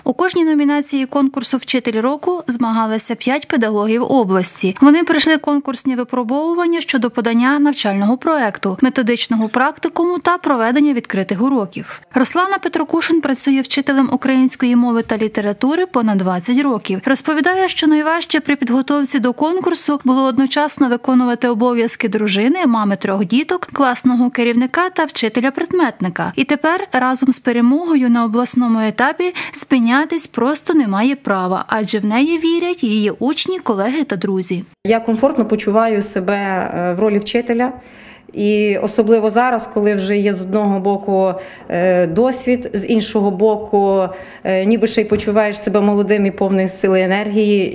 У кожній номінації конкурсу «Вчитель року» змагалися 5 педагогів області. Вони пройшли конкурсні випробовування щодо подання навчального проекту, методичного практикуму та проведення відкритих уроків. Руслана Петрокушин працює вчителем української мови та літератури понад 20 років. Розповідає, що найважче при підготовці до конкурсу було одночасно виконувати обов'язки дружини, мами 3 діток, класного керівника та вчителя-предметника. І тепер разом з перемогою на обласному етапі спинятись просто немає права, адже в неї вірять її учні, колеги та друзі. Я комфортно почуваю себе в ролі вчителя. І особливо зараз, коли вже є з одного боку досвід, з іншого боку, ніби ще й почуваєш себе молодим і повним сили енергії,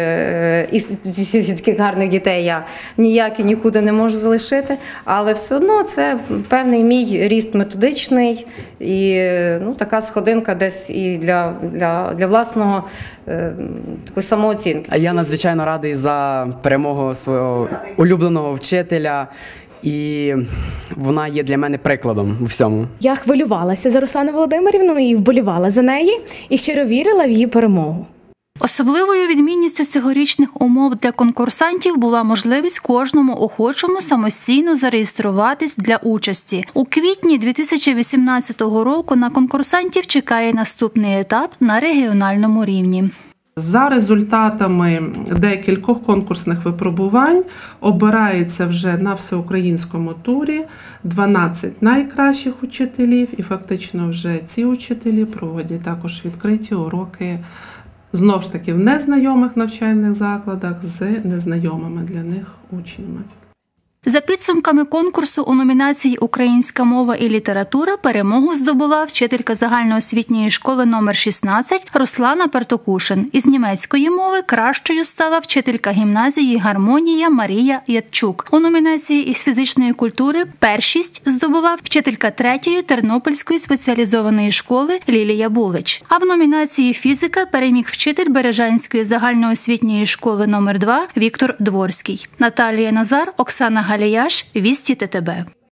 і таких гарних дітей я ніяк і нікуди не можу залишити, але все одно це певний мій ріст методичний і така сходинка десь і для власного такої самооцінки. Я надзвичайно радий за перемогу свого улюбленого вчителя. І вона є для мене прикладом у всьому. Я хвилювалася за Руслану Володимирівну і вболівала за неї, і щиро вірила в її перемогу. Особливою відмінністю цьогорічних умов для конкурсантів була можливість кожному охочому самостійно зареєструватись для участі. У квітні 2018 року на конкурсантів чекає наступний етап на регіональному рівні. За результатами декількох конкурсних випробувань обирається вже на всеукраїнському турі 12 найкращих учителів, і фактично вже ці учителі проводять також відкриті уроки, знову ж таки в незнайомих навчальних закладах з незнайомими для них учнями. За підсумками конкурсу у номінації «Українська мова і література» перемогу здобула вчителька загальноосвітньої школи номер 16 Руслана Петрокушин. Із німецької мови кращою стала вчителька гімназії «Гармонія» Марія Ятчук. У номінації із фізичної культури першість здобула вчителька 3-ї Тернопільської спеціалізованої школи Лілія Булич. А в номінації «Фізика» переміг вчитель Бережанської загальноосвітньої школи номер 2 Віктор Дворський. Наталія Назар, Оксана Галіяш, Вісті ТТБ.